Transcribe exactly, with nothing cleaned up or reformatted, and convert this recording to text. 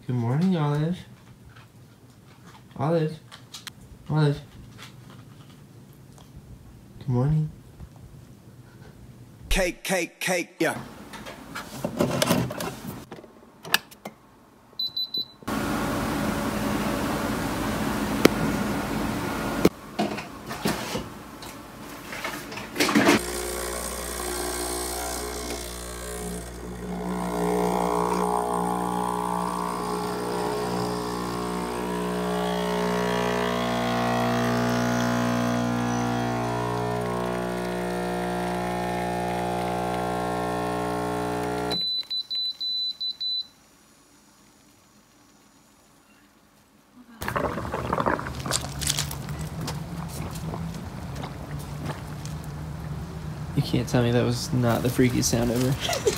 Good morning, Olive. Olive. Olive. Good morning. Cake, cake, cake, yeah. You can't tell me that was not the freakiest sound ever.